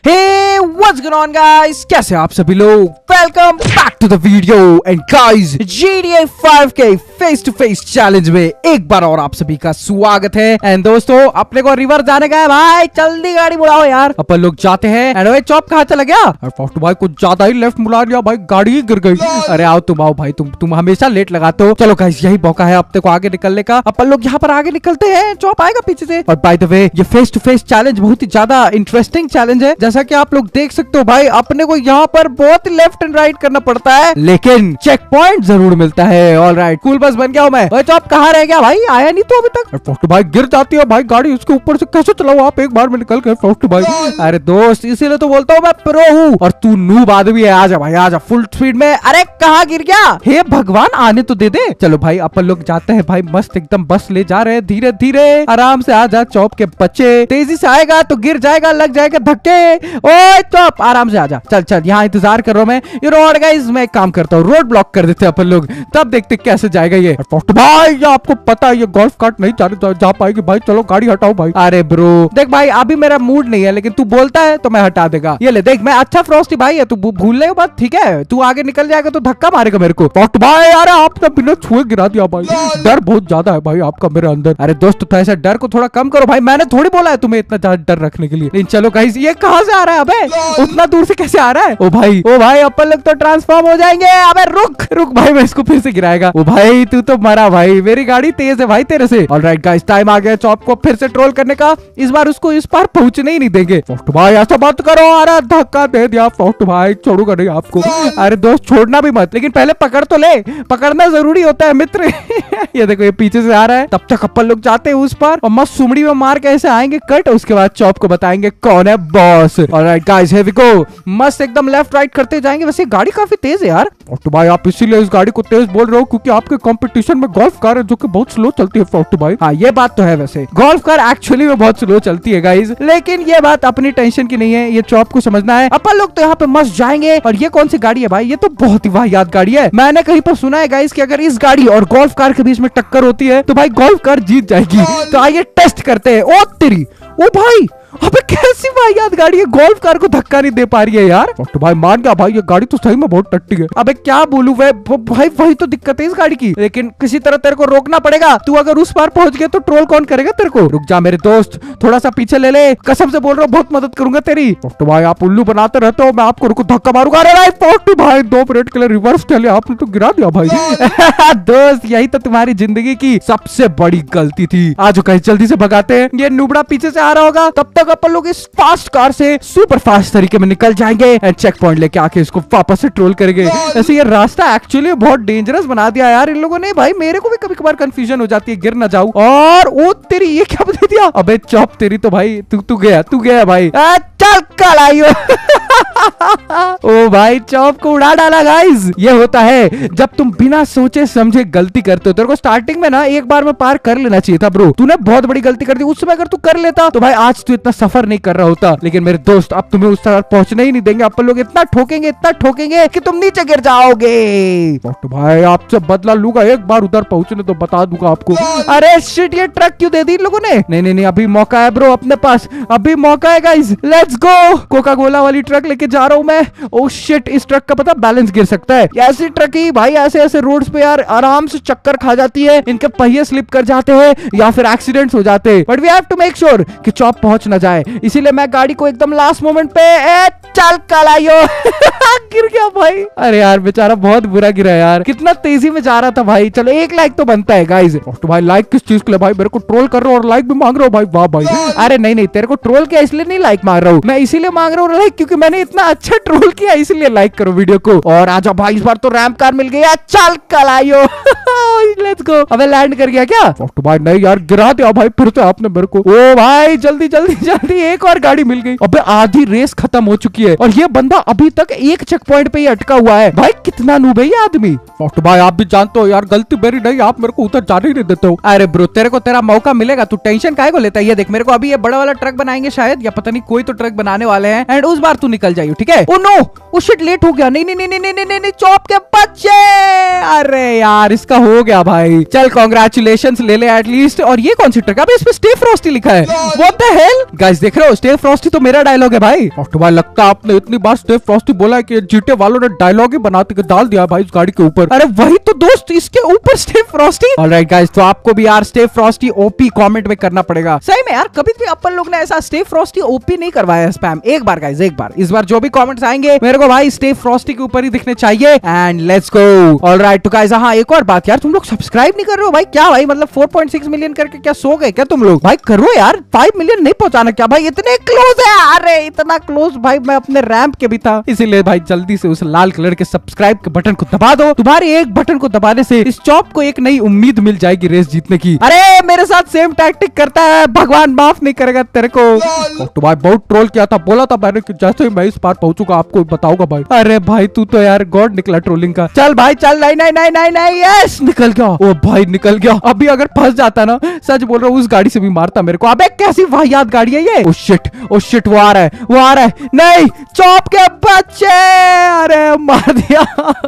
Hey, what's going on guys? कैसे आप सभी लोग? Welcome back to the video and guys, GTA 5 के फेस टू फेस चैलेंज में एक बार और आप सभी का स्वागत है। एंड दोस्तों, अपने को रिवर जाने का है भाई, जल्दी गाड़ी बुलाओ यार। अपन लोग जाते हैं। एंड भाई चॉप कहाँ चला गया? भाई कुछ ज्यादा ही लेफ्ट मुड़ा लिया भाई, गाड़ी ही गिर गई। अरे आओ तुम, आओ भाई, तुम हमेशा लेट लगाते हो। चलो गाइस, यही मौका है अपने को आगे निकलने का। अपन लोग यहाँ पर आगे निकलते हैं, चॉप आएगा पीछे से। और बाय द वे, ये फेस टू फेस चैलेंज बहुत ही ज्यादा इंटरेस्टिंग चैलेंज है। जैसा कि आप लोग देख सकते हो भाई, अपने को यहाँ पर बहुत लेफ्ट एंड राइट करना पड़ता है, लेकिन चेक पॉइंट जरूर मिलता है। ऑलराइट, कूल बस बन गया हूँ मैं। तो आप कहाँ रह गया भाई? आया नहीं तो अभी तक। फोर्ट भाई गिर जाती है भाई गाड़ी, उसके ऊपर से कैसे चलाओ आप? एक बार में निकल गए फोर्ट भाई। अरे दोस्त, इसीलिए तो बोलता हूँ मैं प्रो हूँ, और तू नूब आदमी है। आजा भाई, आजा फुल स्पीड में। अरे कहाँ गिर गया? हे भगवान, आने तो दे दे। चलो भाई, अपन लोग जाते हैं भाई, मस्त एकदम बस ले जा रहे हैं, धीरे धीरे आराम से। आजा चौप के बच्चे, तेजी से आएगा तो गिर जाएगा, लग जाएगा धक्के। ओए चौप, आराम से आजा। चल चल, यहाँ इंतजार कर रहा हूँ मैं। ये रोड गाइस, मैं एक काम करता हूँ, रोड ब्लॉक कर देते हैं अपन लोग, तब देखते कैसे जाएगा ये। भाई ये आपको पता है, ये गोल्फ कार्ट नहीं जा पाएगी भाई। चलो गाड़ी हटाओ भाई। अरे ब्रो देख भाई, अभी मेरा मूड नहीं है, लेकिन तू बोलता है तो मैं हटा देगा। ये ले देख, मैं अच्छा फ्रॉस्टी भाई है, तू भूल ले बात, ठीक है? तू आगे निकल जाएगा तो धक्का मारेगा मेरे को। भाई अरे आपने बिना छुए गिरा दिया भाई, डर बहुत ज्यादा है भाई आपका मेरे अंदर। अरे दोस्त, तो ऐसा डर को थोड़ा कम करो भाई, मैंने थोड़ी बोला है तुम्हें इतना ज्यादा डर रखने के लिए। लेकिन चलो गाइस, ये कहाँ से आ रहा है? अबे उतना दूर से कैसे आ रहा है? ओ भाई अपन लोग तो ट्रांसफॉर्म हो जाएंगे। अबे रुक रुक भाई, मैं इसको फिर से गिराएगा। ओ भाई तू तो मरा भाई, मेरी गाड़ी तेज है भाई तेरे से। ऑलराइट गाइस, टाइम आ गया चॉप को फिर से ट्रोल करने का। इस बार उसको इस पार पहुंचने ही नहीं देंगे। फोर्ट भाई ऐसा मत करो। अरे धक्का दे दिया फोर्ट भाई, छोड़ूंगा नहीं आपको। अरे दोस्त, छोड़ना भी मत, लेकिन पहले पकड़ तो ले, पकड़ना जरूरी होता है मित्र। ये देखो, ये पीछे से आ रहा है। तब तक अपन लोग जाते हैं उस पार, और मस्त सुमड़ी में मार के ऐसे आएंगे कट। उसके बाद चॉप को बताएंगे कौन है boss. Alright guys, here we go. मस्त एकदम लेफ्ट राइट करते जाएंगे। वैसे गाड़ी काफी तेज है यार। फोर्ट भाई आप इसीलिए इस गाड़ी को तेज बोल रहे हो क्योंकि आपके कंपटीशन में गोल्फ कार है जो कि बहुत स्लो चलती है फोर्ट भाई। हाँ ये बात तो है, वैसे गोल्फ कार एक्चुअली में बहुत स्लो चलती है गाइस, लेकिन ये बात अपनी टेंशन की नहीं है, ये चॉप को समझना है। अपन लोग तो यहाँ पे मस्त जाएंगे। और ये कौन सी गाड़ी है भाई? ये तो बहुत ही वाहियात गाड़ी है। मैंने कहीं पर सुना है गाइस कि अगर इस गाड़ी और गोल्फ कार के बीच में टक्कर होती है तो भाई गोल्फ कार जीत जाएगी। तो आइए टेस्ट करते हैं। ओ तेरी, ओ भाई, अबे कैसी वाहियात गाड़ी है, गोल्फ कार को धक्का नहीं दे पा रही है यार। तो भाई मान गया भाई, ये गाड़ी तो सही में बहुत टट्टी है। अबे क्या बोलूं भाई, वही तो दिक्कत है इस गाड़ी की। लेकिन किसी तरह तेरे को रोकना पड़ेगा। तू अगर उस पार पहुंच गया तो ट्रोल कौन करेगा तेरे को? रुक जा मेरे दोस्त, थोड़ा सा पीछे ले ले, कसम से बोल रहा हूँ, बहुत मदद करूंगा तेरी। तो भाई आप उल्लू बनाते रहते हो, मैं आपको रुको धक्का मारूंगा। अरे भाई 2 मिनट के लिए रिवर्स चले, आपने तो गिरा दिया भाई। दोस्त, यही तो तुम्हारी जिंदगी की सबसे बड़ी गलती थी। आज कहीं जल्दी से भगाते हैं, ये नुबड़ा पीछे से आ रहा होगा। तब तक अपन लोग इस फास्ट कार से सुपर फास्ट तरीके में निकल जाएंगे एंड चेक पॉइंट लेके आके इसको वापस से ट्रोल करेंगे। ऐसे ये रास्ता एक्चुअली बहुत डेंजरस बना दिया यार इन लोगों ने। भाई मेरे को भी कभी कभार कंफ्यूजन हो जाती है, गिर ना जाऊं। और ओ तेरी, ये क्या बता दिया? अबे चॉप तेरी तो भाई, तू गया भाई। चल कल आइयो। ओ भाई चॉप को उड़ा डाला गाइस। ये होता है जब तुम बिना सोचे समझे गलती करते हो। तेरे को स्टार्टिंग में ना एक बार में पार कर लेना चाहिए था ब्रो। तूने बहुत बड़ी गलती कर दी उस समय। अगर तू कर लेता तो भाई आज तू इतना सफर नहीं कर रहा होता। लेकिन मेरे दोस्त, अब तुम्हें उस तरह पहुंचने ही नहीं देंगे। अपन लोग इतना ठोकेंगे कि तुम नीचे गिर जाओगे। तो भाई आपसे बदला लूंगा, एक बार उधर पहुंचने तो बता दूंगा आपको। अरे शिट, ये ट्रक क्यों दे दी इन लोगों ने? नहीं, अभी मौका है ब्रो अपने पास, अभी मौका है guys. Let's go. Coca Cola वाली ट्रक लेके जा रहा हूँ मैं। ओ शिट, इस ट्रक का पता बैलेंस गिर सकता है। ऐसी ट्रक ही भाई ऐसे रोड्स पे यार आराम से चक्कर खा जाती है, इनके पहिए स्लिप कर जाते हैं या फिर एक्सीडेंट्स हो जाते हैं। But we have to make sure कि चॉप पहुंच ना जाए, इसीलिए मैं गाड़ी को एकदम लास्ट मोमेंट पे चल कल आइयो। गिर गया भाई। अरे यार बेचारा बहुत बुरा गिरा यार, कितना तेजी में जा रहा था भाई। चलो 1 लाइक तो बनता है गाइस। तो भाई लाइक किस चीज के लिए भाई? मेरे को ट्रोल कर रहा हो और लाइक भी मांग रहा हो भाई? वाह भाई। अरे नहीं, तेरे को ट्रोल किया इसलिए नहीं लाइक मांग रहा हूँ, मैं इसीलिए मांग रहा हूँ लाइक क्योंकि मैंने इतना अच्छा ट्रोल किया, इसलिए लाइक करो वीडियो को। और आजा भाई, इस बार तो रैंप कार मिल गया। चल कल आइयो। Let's go. अबे लैंड कर गया क्या? तो भाई नहीं यार, गिरा दिया भाई फिर से आपने मेरे को। ओ भाई जल्दी, एक और गाड़ी मिल गई। अबे आधी रेस खत्म हो चुकी चुकी है और ये बंदा अभी तक एक चेक पॉइंट पे ही अटका हुआ है। भाई कितना नूब है ये आदमी। तो भाई आप भी जानते हो यार, गलती मेरी नहीं, आप मेरे को उधर जाने ही नहीं देते हो। अरे ब्रो तेरे को तेरा मौका मिलेगा, तू टेंशन काहे को लेता है। ये देख मेरे को अभी ये बड़ा वाला ट्रक बनाएंगे शायद, या पता नहीं कोई तो ट्रक बनाने वाले हैं एंड उस बार तू निकल जाइयो, ठीक है। Oh no, oh shit, late हो गया। नहीं नहीं नहीं नहीं नहीं नहीं, चॉप के बच्चे। अरे यार इसका हो गया भाई। चल कांग्रेचुलेशंस ले ले एटलीस्ट। और ये कौन सी ट्रक है? अबे इस पे स्टे फ्रॉस्टी लिखा है। व्हाट द हेल गाइस, देख रहे हो स्टे फ्रॉस्टी तो मेरा डायलॉग है भाई। तो भाई लगता है आपने इतनी बार स्टे फ्रॉस्टी बोला है कि जीटे वालों ने डायलॉग ही बनाते के डाल दिया भाई उस गाड़ी के ऊपर। अरे वही तो दोस्त, इसके ऊपर स्टे फ्रॉस्टी। ऑलराइट गाइस, तो आपको भी यार स्टे फ्रॉस्टी ओपी कमेंट में करना पड़ेगा। सही में यार, कभी भी अपन लोग ने ऐसा स्टे फ्रॉस्टी ओपी नहीं करवाया स्पैम। एक बार गाइस, एक बार, इस बार जो भी कमेंट्स आएंगे मेरे को भाई स्टे फ्रॉस्टी के ऊपर ही दिखने चाहिए। And let's go. ऑलराइट तो गाइस, हाँ एक और बात यार, तुम लोग सब्सक्राइब नहीं कर रहे हो भाई। क्या भाई मतलब 4.6 मिलियन करके क्या सो गए क्या तुम लोग? भाई करो यार, 5 मिलियन नहीं पहुंचाना क्या भाई? इतने क्लोज है। अरे इतना क्लोज भाई मैं अपने रैंप के भी था, इसीलिए भाई जल्दी से उस लाल कलर के सब्सक्राइब के बटन को दबा दो। तुम्हारे एक बटन को दबाने से इस चॉप को एक नई उम्मीद मिल जाएगी रेस जीतने की। अरे मेरे साथ सेम टैक्टिक करता है, भगवान माफ नहीं करेगा तेरे को। तो भाई बहुत ट्रोल किया था, बोला था मैंने कि जैसे ही मैं इस पार पहुंचूंगा आपको बताऊंगा भाई। अरे भाई तू तो यार गॉड निकला ट्रोलिंग का। चल भाई चल, नहीं नहीं नहीं नहीं नहीं, यस निकल गया। ओ भाई निकल गया। अभी अगर फंस जाता ना, सच बोल रहा हूँ, उस गाड़ी से भी मारता मेरे को। अबे कैसी वाहियात गाड़ी है ये। ओ शिट, ओ शिट, वो आ रहा है, वो आ रहा है। नहीं, चॉप के बच्चे। अरे मार दिया।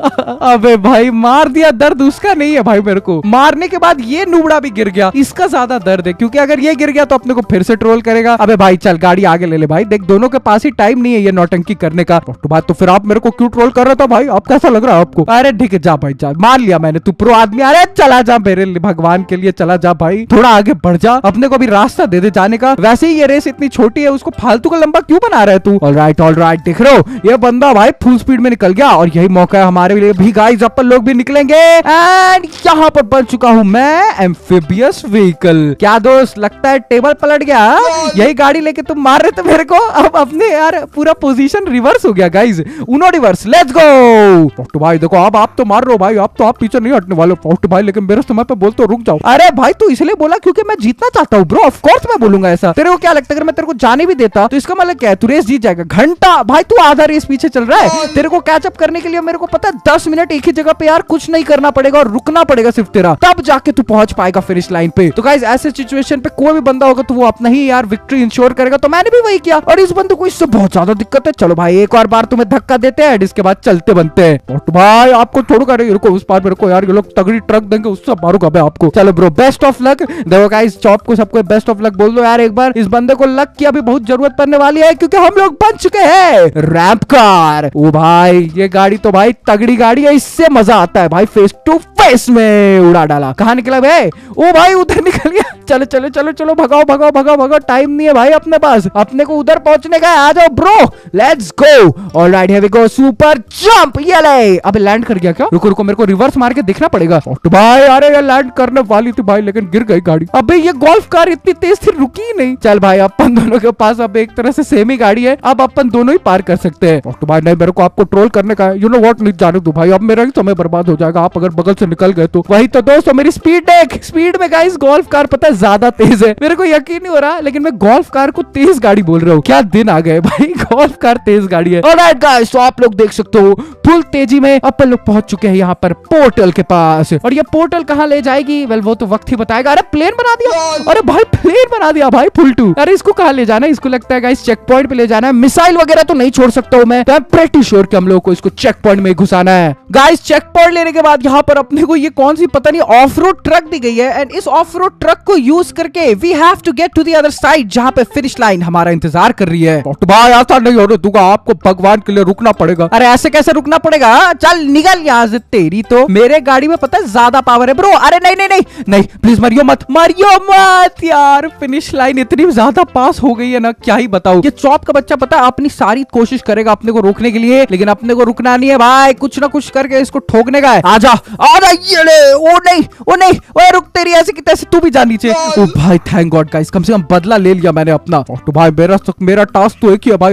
अबे भाई मार दिया, दर्द उसका नहीं है भाई, मेरे को मारने के बाद ये नुबड़ा भी गिर गया, इसका ज्यादा दर्द है, क्योंकि अगर ये गिर गया तो अपने को फिर से ट्रोल करेगा। अबे भाई चल गाड़ी आगे ले ले भाई, देख दोनों के पास ही टाइम नहीं है ये नौटंकी करने का। तो बात तो फिर आप मेरे को क्यों ट्रोल कर रहा था भाई? अब कैसा लग रहा है आपको? अरे ठीक है, जा भाई जा, मान लिया मैंने, तू प्रो आदमी। अरे चला जा मेरे भगवान के लिए, चला जा भाई, थोड़ा आगे बढ़ जा, अपने को भी रास्ता दे दे जाने का। वैसे ही ये रेस इतनी छोटी है, उसको फालतू का लंबा क्यों बना रहा है तू? ऑलराइट ऑलराइट, देख रहे हो ये बंदा भाई फुल स्पीड में निकल गया और यही मौका है हमारे लिए भी गाइस, अपन लोग भी निकलेंगे। एंड यहाँ पर बन चुका हूँ मैं एम्फिबियस व्हीकल। क्या दोस्त लगता है टेबल पलट गया? यही गाड़ी लेके तुम मार रहे थे मेरे को। अब अपने यार पूरा पोजीशन रिवर्स हो गया guys, Uno reverse, let's go. तो भाई देखो, अब आप तो मार रहे हो भाई, अब तो आप पीछे नहीं हटने वाले फास्ट भाई, लेकिन मेरे समय पे बोलते हो रुक जाओ। अरे भाई तू इसलिए बोला क्योंकि मैं जीतना चाहता हूँ ब्रो, ऑफ कोर्स मैं बोलूंगा ऐसा। तेरे को क्या लगता है अगर मैं तेरे को जाने भी देता तो इसका मतलब क्या है, तू रेस जीत जाएगा? घंटा भाई तू आधा रेस पीछे चल रहा है। तेरे को कैचअप करने के लिए मेरे को पता है 10 मिनट एक ही जगह पे यार कुछ नहीं करना पड़ेगा और रुकना पड़ेगा सिर्फ तेरा, तब जाके तू पहुंच पाएगा फिनिश लाइन पे। तो गाइस ऐसे सिचुएशन पे कोई भी बंदा होगा तो वो अपना ही यार विक्ट्री इंश्योर करेगा। तो मैंने भी वही किया और इस बंदे को इससे बहुत ज्यादा दिक्कत है। चलो भाई एक और बार तुम्हें धक्का देते हैं, इसके बाद चलते बनते हैं। तो भाई आपको छोड़ूंगा नहीं, रुको उस पार मेरे को यार ये लोग तगड़ी ट्रक देंगे, उससे मारूंगा मैं आपको। चलो ब्रो बेस्ट ऑफ लक। देखो गाइस चॉप को सबको बेस्ट ऑफ लक बोल दो यार एक बार, इस बंदे को लक की अभी बहुत जरूरत पड़ने वाली है क्योंकि हम लोग बन चुके हैं रैंप कार। ओ भाई ये गाड़ी तो भाई तगड़ी गाड़ी है, इससे मजा आता है भाई, फेस टू फेस में उड़ा डाला। कहाँ निकला भाई? ओ भाई उधर निकल गया। चलो चलो चलो चलो, भगाओ भगाओ भगाओ भगाओ, टाइम नहीं है भाई अपने पास, अपने को उधर पहुंचने का है। आ जाओ bro, let's go. Alright here we go, super jump. ये ले, अबे लैंड कर गया क्या? रुको रुको, मेरे को रिवर्स मार के देखना पड़ेगा। तो भाई अरे ये लैंड करने वाली थी भाई, लेकिन गिर गई गाड़ी। अबे ये गोल्फ कार इतनी तेज थी, रुकी ही नहीं। चल भाई अपन दोनों के पास अब एक तरह से सेम ही गाड़ी है, अब अपन दोनों ही पार कर सकते हैं। तो भाई नहीं, मेरे को आपको ट्रोल करने का है, यू नो व्हाट, नहीं जाने दो भाई, अब मेरा ही समय बर्बाद हो जाएगा आप अगर बगल से निकल गए तो। वही तो दोस्तों मेरी स्पीड देख, स्पीड में गाइस गोल्फ कार पता है ज्यादा तेज है। मेरे को यकीन नहीं हो रहा लेकिन मैं गोल्फ कार को तेज गाड़ी बोल रहा हूँ। क्या दिन आ गए भाई, गोल्फ कार तेज गाड़ी है। ऑलराइट गाइस, तो आप लोग देख सकते हो फुल तेजी में अपन लोग पहुंच चुके हैं यहाँ पर पोर्टल के पास। और ये पोर्टल कहाँ ले जाएगी वेल वो तो वक्त ही बताएगा। अरे प्लेन बना दिया, अरे भाई प्लेन बना दिया भाई फुल टू। अरे इसको कहाँ ले जाना है? इसको लगता है गाइस चेक पॉइंट पे ले जाना है। मिसाइल वगैरह तो नहीं छोड़ सकता हूँ मैं, तो आई एम प्रीटी श्योर कि हम लोग को इसको चेक पॉइंट में घुसाना है। गाइस चेक पॉइंट लेने के बाद यहाँ पर अपने को ये कौन सी पता नहीं ऑफ रोड ट्रक दी गई है एंड इस ऑफ रोड ट्रक को यूज करके we have to get to the other side जहाँ पे फिनिश लाइन हमारा इंतजार कर रही है। तो भाई ऐसा नहीं होने दूंगा, आपको भगवान के लिए रुकना पड़ेगा। अरे ऐसे कैसे रुकना पड़ेगा? चल निकल यहाँ से, तेरी तो मेरे गाड़ी में पता है ज्यादा पावर है ब्रो। अरे नहीं नहीं नहीं नहीं, प्लीज मरियो मत, मरियो मत यार। फिनिश लाइन इतनी ज्यादा पास हो गई है ना, क्या ही बताऊं। ये चॉप का बच्चा पता है अपनी सारी कोशिश करेगा अपने को रोकने के लिए, लेकिन अपने को रुकना नहीं है भाई, कुछ ना कुछ करके इसको ठोकने का है। आजा आजा, ये ले। ओ नहीं ओ नहीं, ओए रुक, तेरी ऐसे की तैसे तू भी जा नीचे। ओ भाई थैंक गॉड गाइस, कम से कम बदला ले लिया मैंने अपना। तो भाई मेरा टास्क तो एक ही है भाई, आपको रोक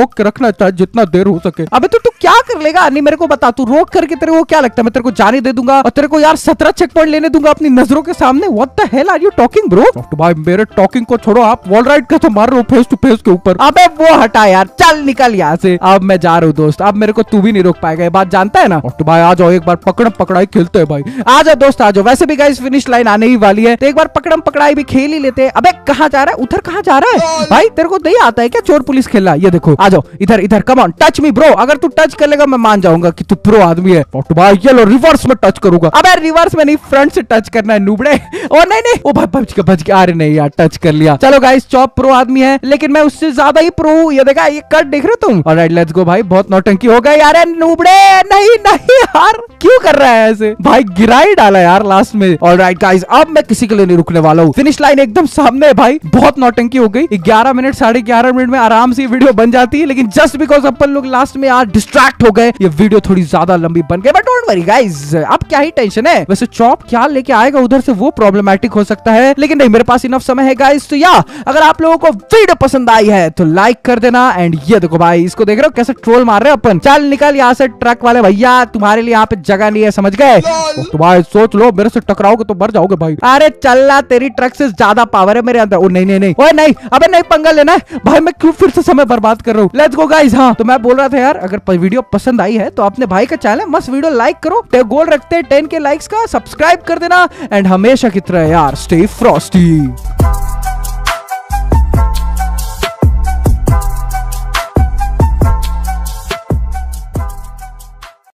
रोक के रखना चाहे जितना देर हो सके। अबे तो तू क्या कर लेगा? नहीं मेरे को बता, तू रोक करके तेरे को क्या लगता है मैं तेरे को जाने दे दूंगा और तेरे को यार 17 चेक पॉइंट लेने दूंगा अपनी नजरों के सामने? What the hell are you talking bro? तो भाई मेरे टॉकिंग को छोड़ो, आप वॉल राइड का तो मार रहे हो फेस टू फेस के ऊपर। अबे वो हटा यार, चल निकल यहाँ से। अब मैं जा रहा हूँ दोस्त, अब मेरे को तू भी नहीं रोक पाएगा, ये बात जानता है ना? तो भाई आ जाओ, एक बार पकड़म पकड़ाई खेलते हैं भाई। आ जाओ दोस्त आ जाओ। वैसे भी गाइस फिनिश लाइन आने ही वाली है, तो एक बार पकड़म पकड़ाई भी खेल ही लेते हैं। अबे कहाँ जा रहा है? उधर कहाँ जा रहा है भाई? तेरे को नहीं आता है क्या चोर पुलिस खेलना? ये देखो आ जाओ इधर इधर, come on touch me bro. अगर तू टच कर लेगा मैं मान जाऊंगा कि तू प्रो आदमी है। तो भाई ये लो रिवर्स में टच करूंगा। अबे रिवर्स में नहीं, फ्रंट से टच करना है नूबड़े। ओ नहीं नहीं, ओ भाई बच गया। अरे नहीं यार टच कर लिया। चलो गाइस चॉप प्रो आदमी है, लेकिन मैं उससे ज्यादा ही प्रो हूं। ये देखा, ये कट देख रहे हो तुम? ऑलराइट लेट्स गो भाई, बहुत नौटंकी हो गई यार। नूबड़े नहीं नहीं यार, क्यों कर रहा है ऐसे? भाई गिरा ही डाला यार लास्ट में। ऑलराइट गाइस, अब मैं किसी के लिए नहीं रुकने वाला हूँ। फिनिश लाइन एकदम सामने है भाई। बहुत नौटंकी हो गई। 11 मिनट 11.5 मिनट में आराम से वीडियो बन जाती है, लेकिन जस्ट बिकॉज अपन लोग लास्ट में यार डिस्ट्रैक्ट हो गए, ये वीडियो थोड़ी ज्यादा लंबी बन गई। बट डोंट वरी गाइस, अब क्या ही टेंशन है। वैसे चॉप क्या लेके आएगा उधर से वो प्रॉब्लमैटिक हो सकता है, लेकिन नहीं मेरे पास इनफ समय है गाइस। तो या अगर आप लोगों को वीडियो पसंद आई है तो लाइक कर देना। एंड ये देखो भाई, इसको देख रहे हो कैसे ट्रोल मार रहे हैं अपन। चल निकल यहाँ से ट्रक वाले भैया, तुम्हारे लिए यहाँ पे जगह नहीं है, समझ गए? तो भाई सोच लो, मेरे से टकराओगे तो मर जाओगे भाई। अरे चलना, तेरी ट्रक से ज्यादा पावर है मेरे अंदर। ओ नहीं नहीं नहीं, ओए नहीं, अबे नहीं पंगा लेना है भाई। मैं क्यों फिर से समय बर्बाद कर रहा हूँ? Let's go guys. हाँ तो मैं बोल रहा था यार, अगर वीडियो पसंद आई है तो अपने भाई का चैनल मस्त वीडियो लाइक करो। गोल रखते हैं 10K लाइक्स का, सब्सक्राइब कर देना। एंड हमेशा की तरह यार स्टे फ्रॉस्टी।